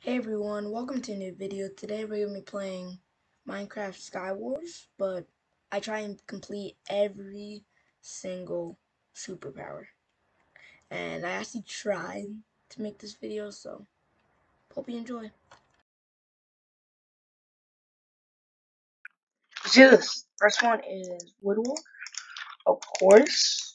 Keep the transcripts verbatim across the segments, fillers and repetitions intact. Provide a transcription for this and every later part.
Hey everyone, welcome to a new video. Today we're going to be playing Minecraft Skywars, but I try and complete every single superpower. And I actually tried to make this video, so hope you enjoy. Let's do this. First one is Woodwalk, of course.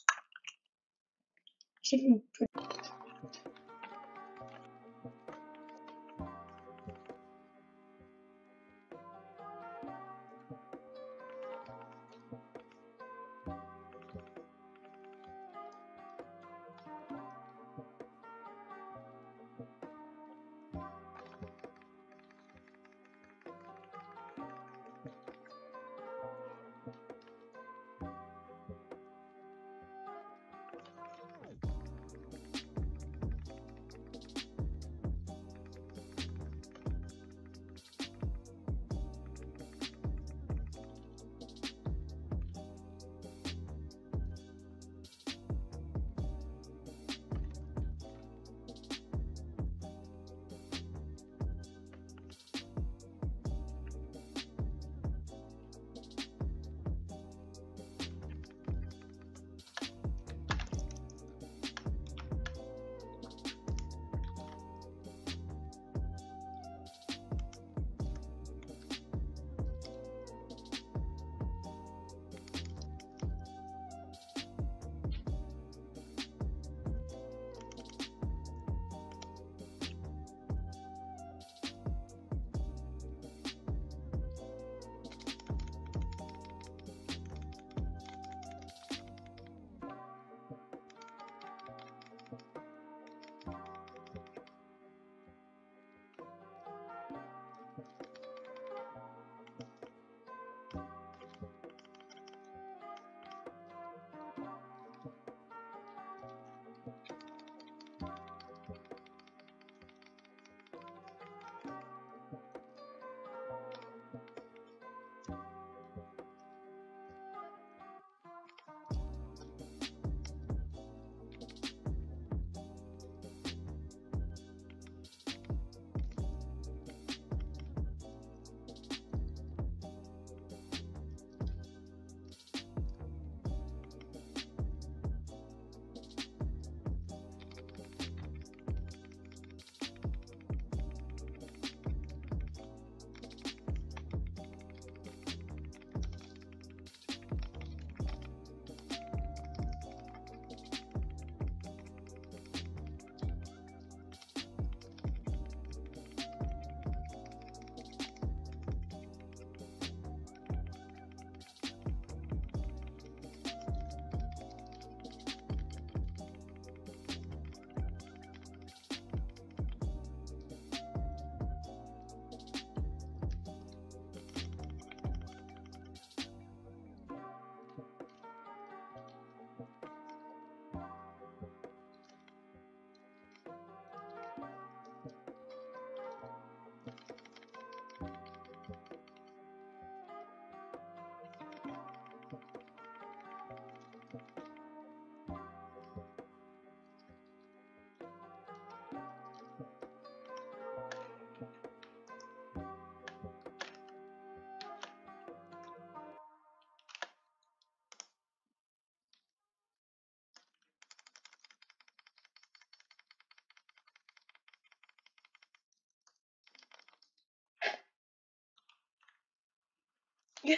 This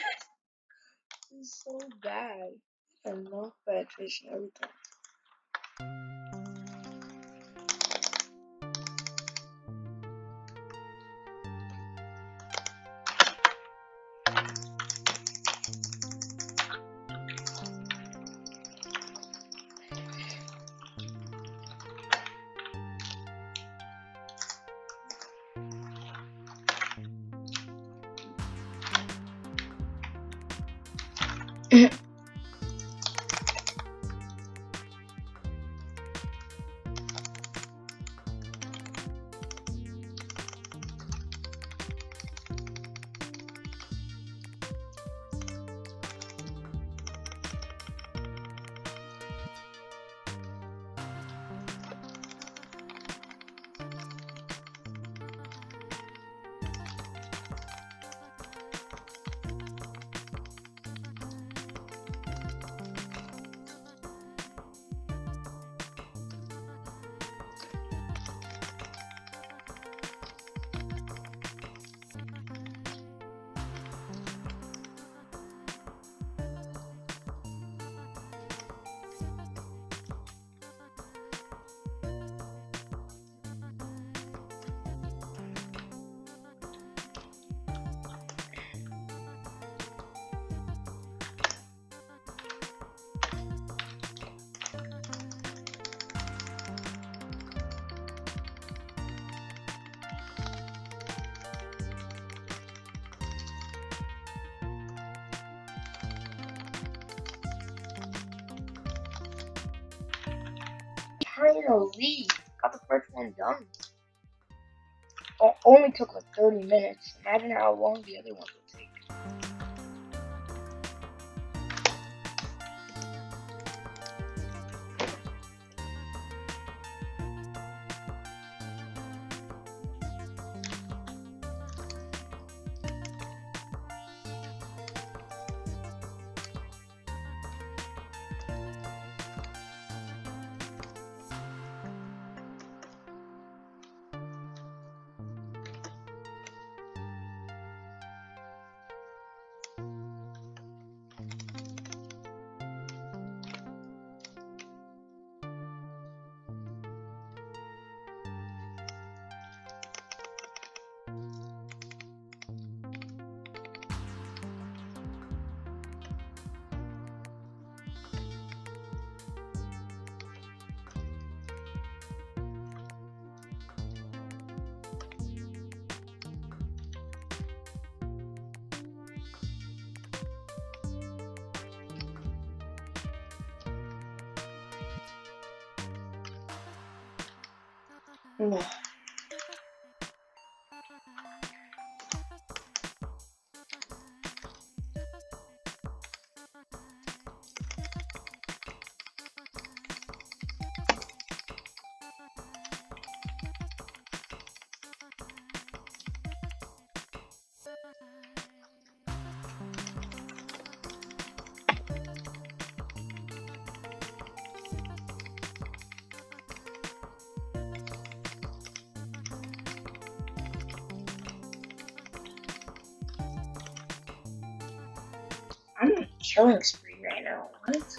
is so bad. And not bad fish and everything. Finally, got the first one done. It only took like thirty minutes. Imagine how long the other ones would take. Ugh. I'm on a killing spree right now. What?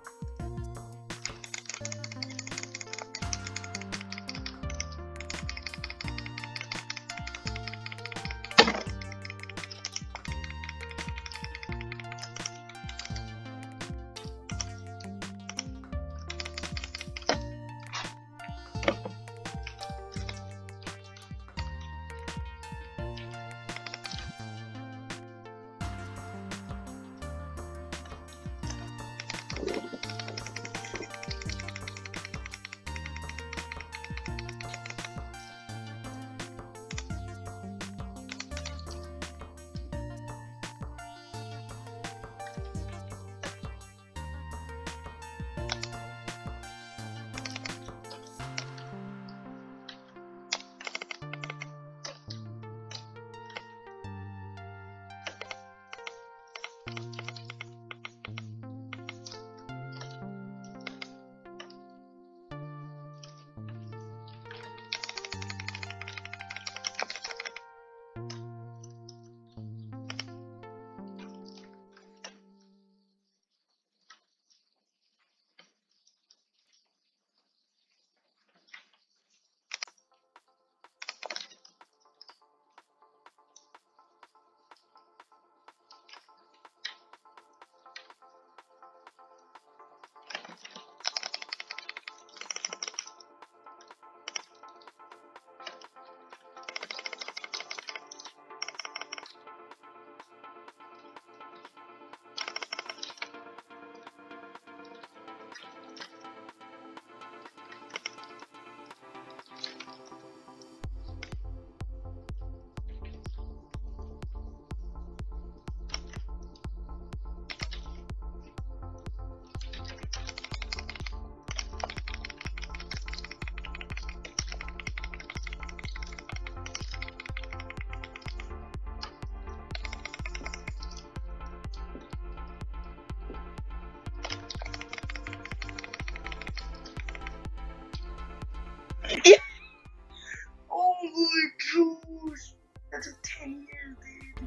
Oh my gosh! That's a ten years, dude.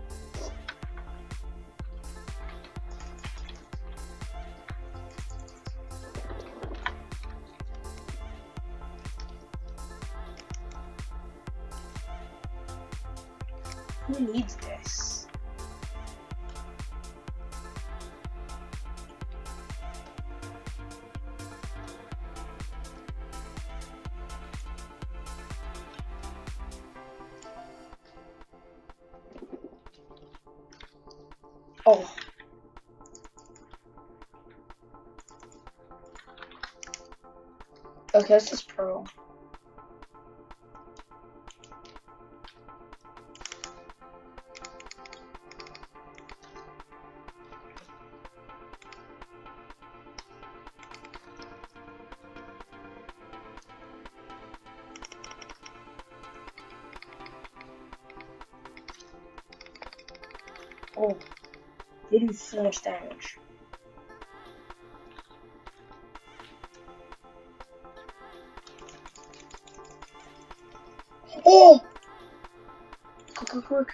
Who needs this? Oh. Okay, this is pro. Oh, they do so much damage. Oh! Quick, quick, quick.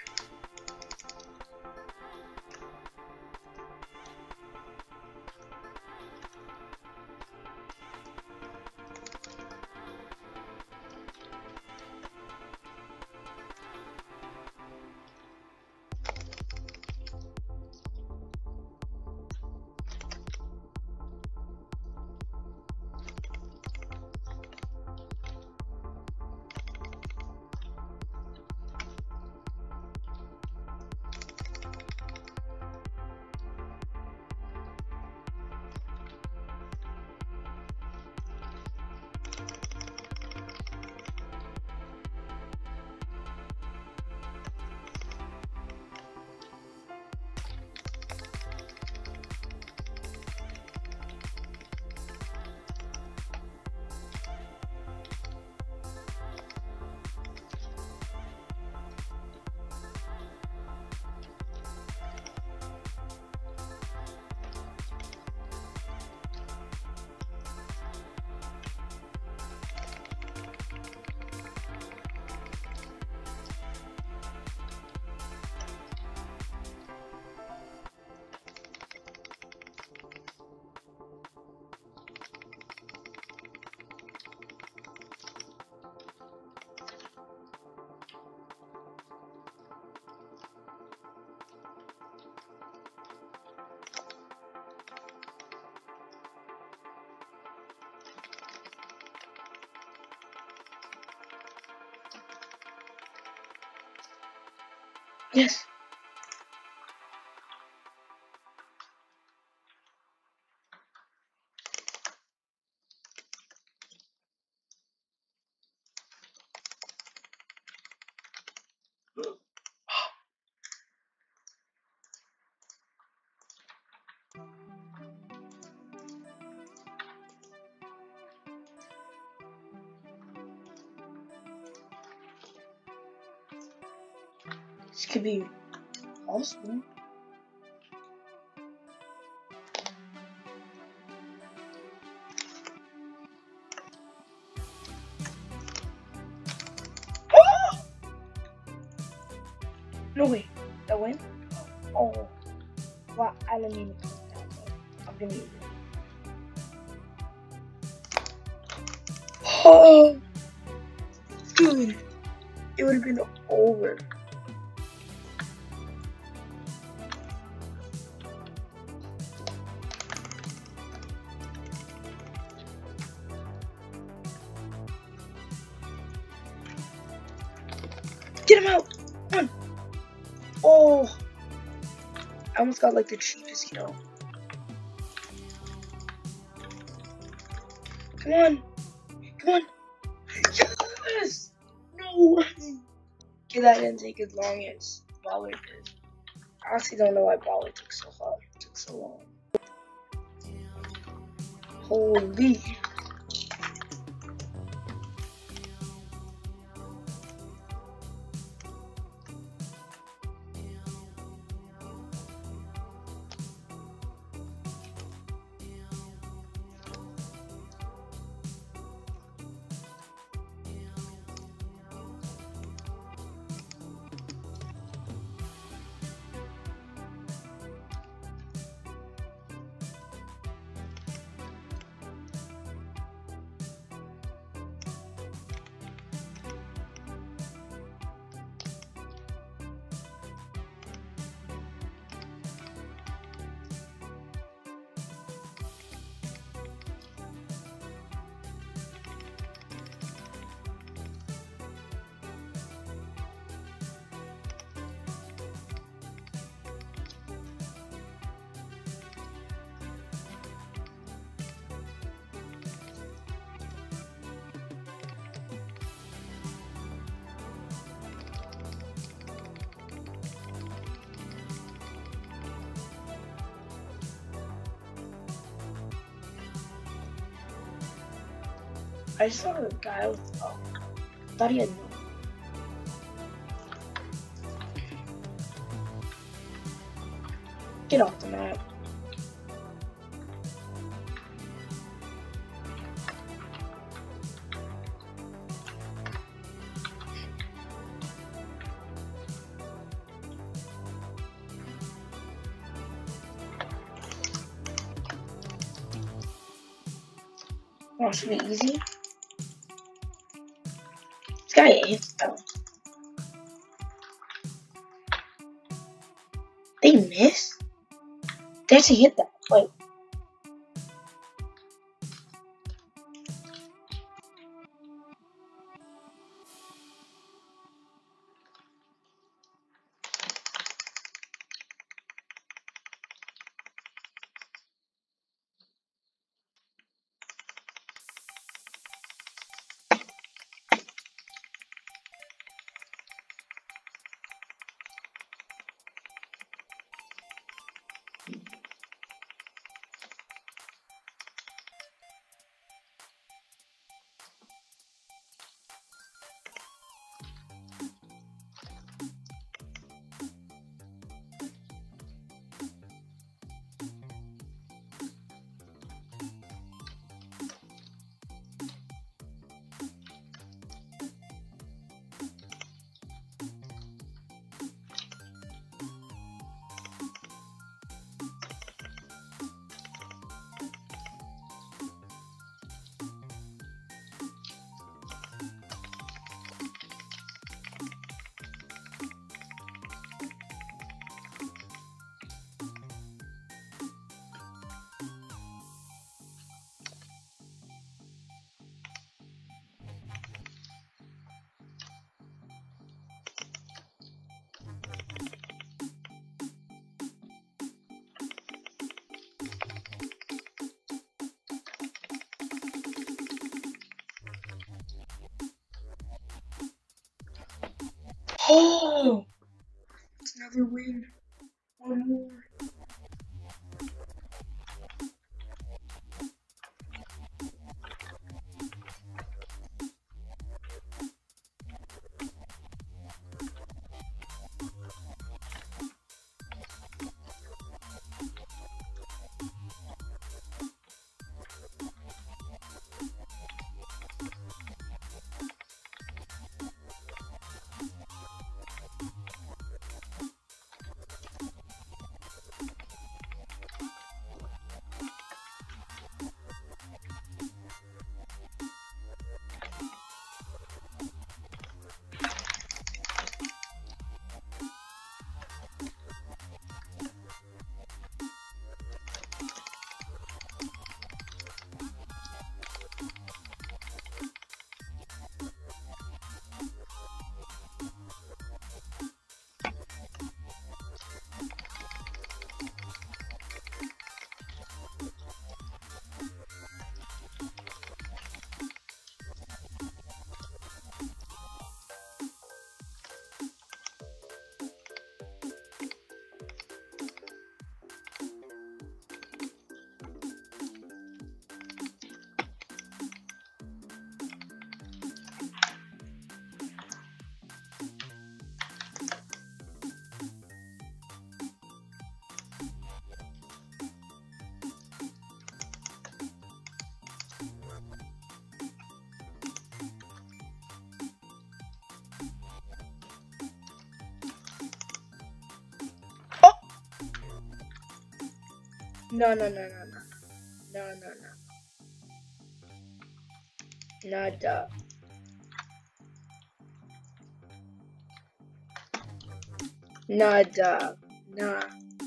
Yes. This could be awesome. No way, that win? Oh, well, I didn't mean to put that, but I'm gonna use it. Oh, dude, it would have been over. Get him out! Come on! Oh! I almost got like the cheapest kill. Come on! Come on! Yes! No way! Okay, that didn't take as long as Baller did. I honestly don't know why Baller took so hard. It took so long. Holy! I saw a guy with, oh, thought he had no. Get off the map. Wants to be easy. This guy is though. They miss? They actually hit that. Wait. Oh! It's another win. One more. No, no, no, no, no. No, no, no. Nada. Nada. Nah.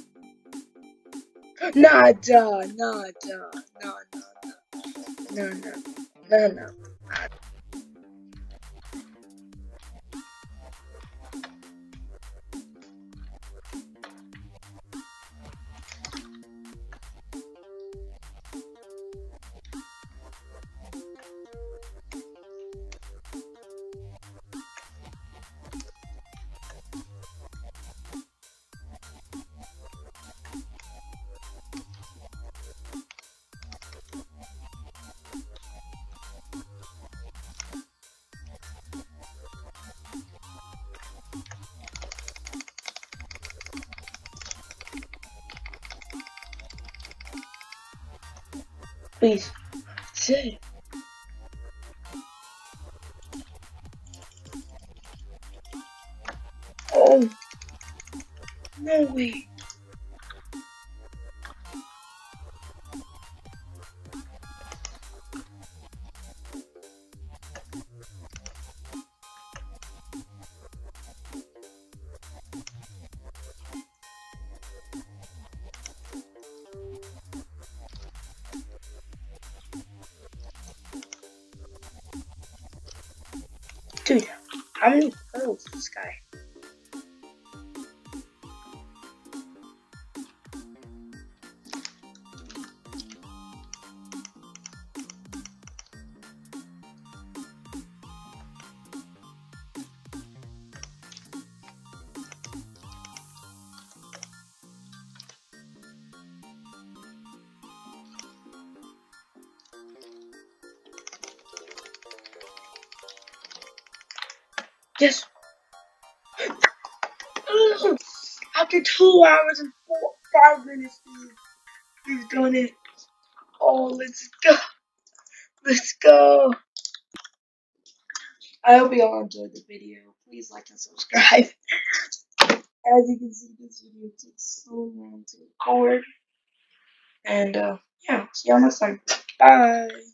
Nada. Nada. No, no, no. No, no. No, no. Please. Sit. Oh. No way. Dude, how many pearls is this guy? Yes. After two hours and four, five minutes, dude, we've done it. Oh, let's go. Let's go. I hope you all enjoyed the video. Please like and subscribe. As you can see, this video took so long to record. And, uh, yeah, see y'all next time. Bye.